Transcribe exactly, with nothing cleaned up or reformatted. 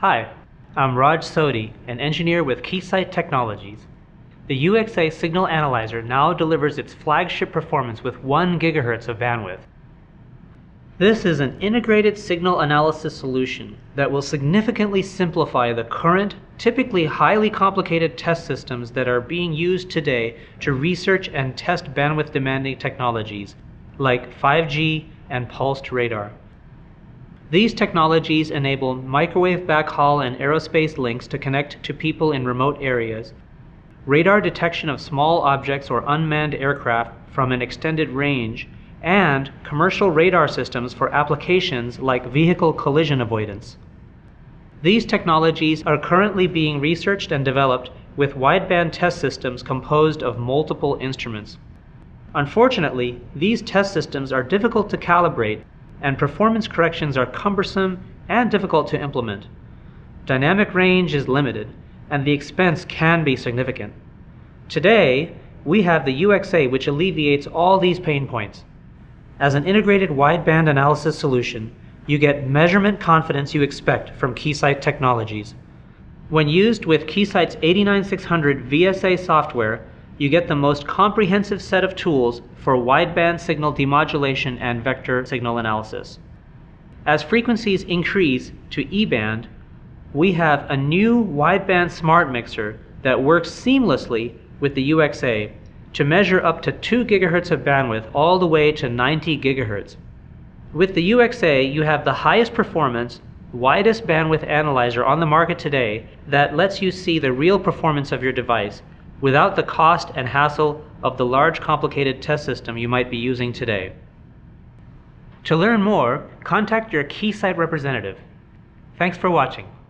Hi, I'm Raj Sodhi, an engineer with Keysight Technologies. The U X A signal analyzer now delivers its flagship performance with one gigahertz of bandwidth. This is an integrated signal analysis solution that will significantly simplify the current, typically highly complicated test systems that are being used today to research and test bandwidth demanding technologies like five G and pulsed radar. These technologies enable microwave backhaul and aerospace links to connect to people in remote areas, radar detection of small objects or unmanned aircraft from an extended range, and commercial radar systems for applications like vehicle collision avoidance. These technologies are currently being researched and developed with wideband test systems composed of multiple instruments. Unfortunately, these test systems are difficult to calibrate, and performance corrections are cumbersome and difficult to implement. Dynamic range is limited, and the expense can be significant. Today, we have the U X A, which alleviates all these pain points. As an integrated wideband analysis solution, you get measurement confidence you expect from Keysight Technologies. When used with Keysight's eighty-nine six hundred V S A software, you get the most comprehensive set of tools for wideband signal demodulation and vector signal analysis. As frequencies increase to E-band, we have a new wideband smart mixer that works seamlessly with the U X A to measure up to two gigahertz of bandwidth all the way to ninety gigahertz. With the U X A, you have the highest performance, widest bandwidth analyzer on the market today that lets you see the real performance of your device without the cost and hassle of the large complicated test system you might be using today. To learn more, contact your Keysight representative. Thanks for watching.